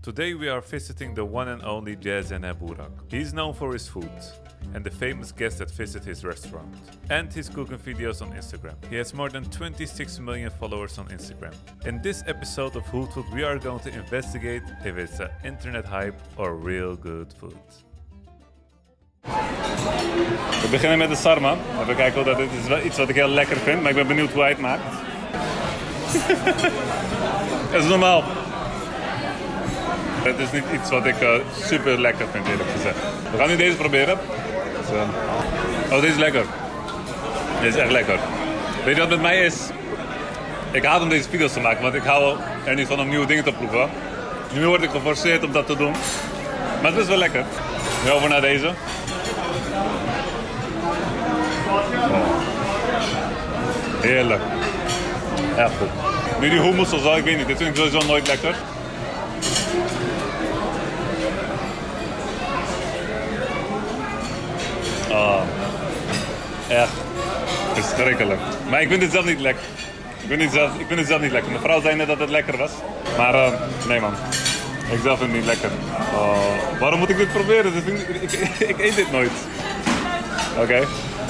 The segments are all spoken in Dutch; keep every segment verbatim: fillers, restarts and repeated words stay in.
Today we are visiting the one and only Jazeene Burak. He's known for his food and the famous guests that visit his restaurant, and his cooking videos on Instagram. He has more than twenty-six million followers on Instagram. In this episode of Hood Food we are going to investigate if it's an internet hype or real good food. We beginnen met de sarma. Even kijken, dat dit is wel iets wat ik heel lekker vind, maar ik ben benieuwd hoe hij het maakt. Dat is normaal. Het is niet iets wat ik uh, super lekker vind, eerlijk gezegd. We gaan nu deze proberen. Dus, uh... Oh, deze is lekker. Deze is echt lekker. Weet je wat met mij is? Ik haat om deze video's te maken, want ik hou er niet van om nieuwe dingen te proeven. Nu word ik geforceerd om dat te doen. Maar het is wel lekker. Nu over naar deze. Oh. Heerlijk. Echt goed. Nu die hummus of zo, ik weet niet. Dit vind ik sowieso nooit lekker. Oh, echt verschrikkelijk. Maar ik vind het zelf niet lekker. Ik vind het zelf, ik vind het zelf niet lekker. Mijn vrouw zei net dat het lekker was. Maar uh, nee man, ik zelf vind het niet lekker. Oh, waarom moet ik dit proberen? Dus ik, ik, ik, ik eet dit nooit. Oké. Okay.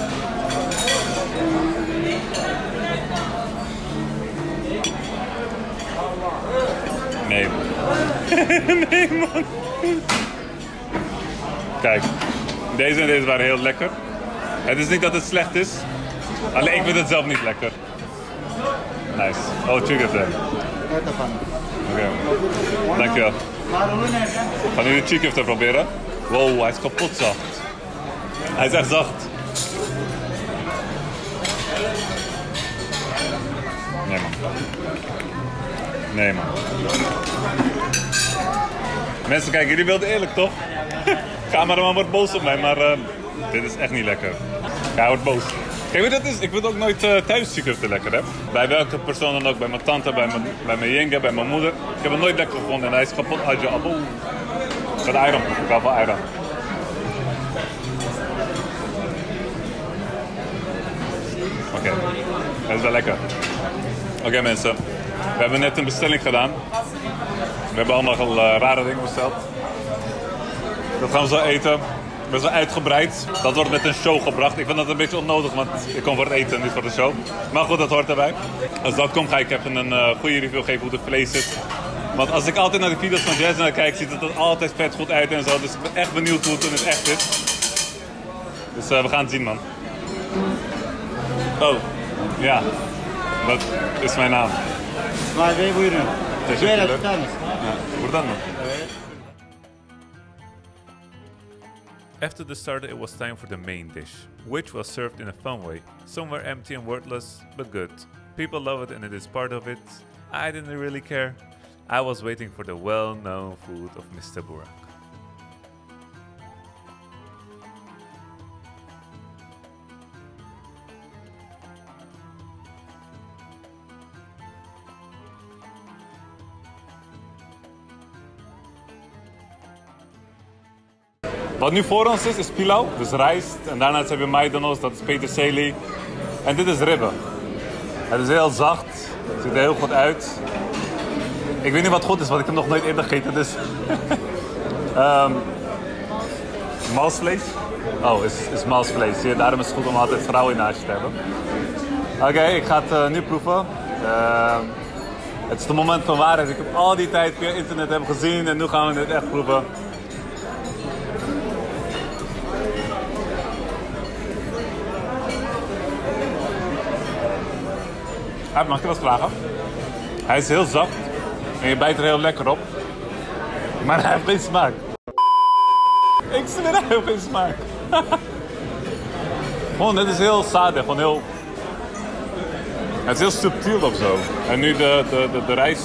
Nee. Nee man. Kijk. Deze en deze waren heel lekker. Het is niet dat het slecht is. Alleen ik vind het zelf niet lekker. Nice. Oh, chicken then. Oké. Okay. Dankjewel. Ik ga nu de chicken te proberen. Wow, hij is kapot zacht. Hij is echt zacht. Nee man. Nee man. Mensen, kijken, jullie wilden eerlijk toch? Cameraman wordt boos op mij, maar uh, dit is echt niet lekker. Ja, hij wordt boos. Kijk, weet je wat het is? Ik vind ook nooit uh, thuis chicken te lekker, hè? Bij welke persoon dan ook, bij mijn tante, bij mijn, bij mijn jenga, bij mijn moeder. Ik heb het nooit lekker gevonden en hij is kapot uit je appel. Met eieren, ik hou van eieren. Oké, okay. Dat is wel lekker. Oké okay, mensen, we hebben net een bestelling gedaan. We hebben allemaal al uh, rare dingen besteld. Dat gaan we zo eten. Best wel uitgebreid. Dat wordt met een show gebracht. Ik vind dat een beetje onnodig, want ik kom voor het eten, niet voor de show. Maar goed, dat hoort erbij. Als dat komt, ga ik even een uh, goede review geven hoe het vlees is. Want als ik altijd naar de video's van Jazeene kijk, ziet het er altijd vet goed uit en zo. Dus ik ben echt benieuwd hoe het in het echt is. Dus uh, we gaan het zien, man. Oh, ja. Dat is mijn naam. Maar ben je buyurun. Teşekkürler. Buradan mı? After the starter, it was time for the main dish, which was served in a fun way, somewhere empty and wordless, but good. People love it and it is part of it. I didn't really care. I was waiting for the well-known food of Mister Burak. Wat nu voor ons is, is pilau, dus rijst. En daarna heb je maidanos, dat is peterselie. En dit is ribben. Het is heel zacht, het ziet er heel goed uit. Ik weet niet wat goed is, want ik heb nog nooit eerder gegeten, dus... um, malsvlees. Oh, is, is malsvlees. Zie je, daarom is het goed om altijd vrouwen naast je te hebben. Oké, okay, ik ga het uh, nu proeven. Uh, het is het moment van waarheid. Ik heb al die tijd via internet hebben gezien en nu gaan we dit echt proeven. Ja, mag ik je wat vragen? Hij is heel zacht en je bijt er heel lekker op, maar hij heeft geen smaak. Ik zweer, hij heeft geen smaak. Gewoon, dit is heel sadig, gewoon heel... Het is heel subtiel of zo. En nu de, de, de, de rijst.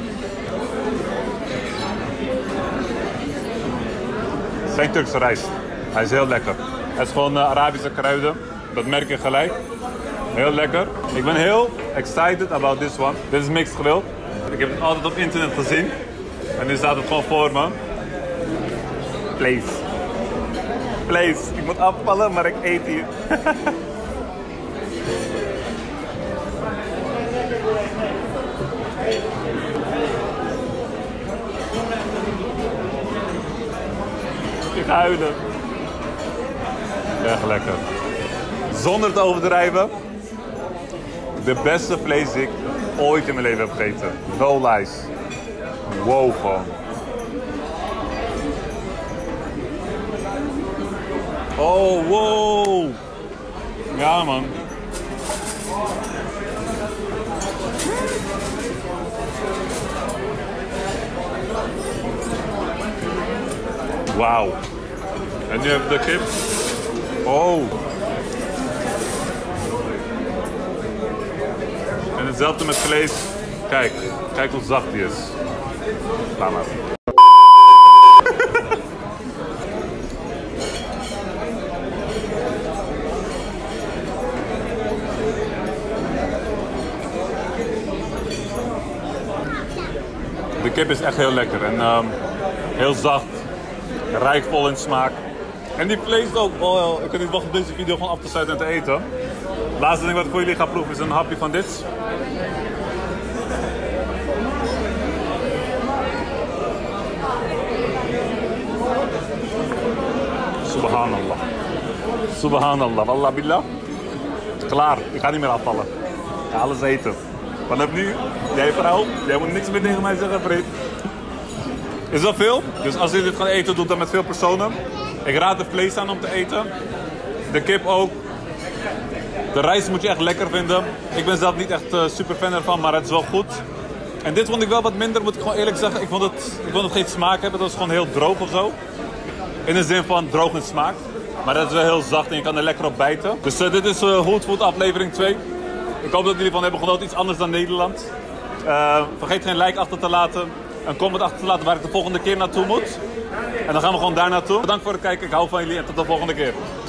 Het is geen Turkse rijst. Hij is heel lekker. Het is gewoon uh, Arabische kruiden, dat merk je gelijk. Heel lekker. Ik ben heel excited about this one. Dit is mixed grill. Ik heb het altijd op internet gezien. En nu staat het gewoon voor me. Please. Please. Ik moet afvallen, maar ik eet hier. Ik ga huilen. Echt lekker. Zonder te overdrijven. De beste vlees die ik ooit in mijn leven heb gegeten. No lies. Wow gewoon. Oh wow. Ja man. Wauw. En nu heb ik de kip. Oh. En hetzelfde met vlees. Kijk, kijk hoe zacht die is. Laat maar. De kip is echt heel lekker en um, heel zacht, rijkvol in smaak. En die vlees ook, oh, ik kan niet wachten om deze video gewoon af te sluiten en te eten. Het laatste ding wat ik voor jullie ga proeven is een hapje van dit. Subhanallah. Subhanallah, wallah billah. Klaar, ik ga niet meer afvallen. Ik ga alles eten. Vanaf nu, jij vrouw, jij moet niks meer tegen mij zeggen, vriend. Is dat veel? Dus als je dit gaat eten, doe dat met veel personen. Ik raad de vlees aan om te eten. De kip ook. De rijst moet je echt lekker vinden. Ik ben zelf niet echt uh, super fan ervan, maar het is wel goed. En dit vond ik wel wat minder, moet ik gewoon eerlijk zeggen. Ik vond het, ik vond het geen smaak hebben, dat was gewoon heel droog of zo. In de zin van droog in smaak. Maar dat is wel heel zacht en je kan er lekker op bijten. Dus uh, dit is uh, Hood Food aflevering twee. Ik hoop dat jullie van hebben genoten, iets anders dan Nederland. Uh, vergeet geen like achter te laten. Een comment achter te laten waar ik de volgende keer naartoe moet. En dan gaan we gewoon daar naartoe. Bedankt voor het kijken, ik hou van jullie en tot de volgende keer.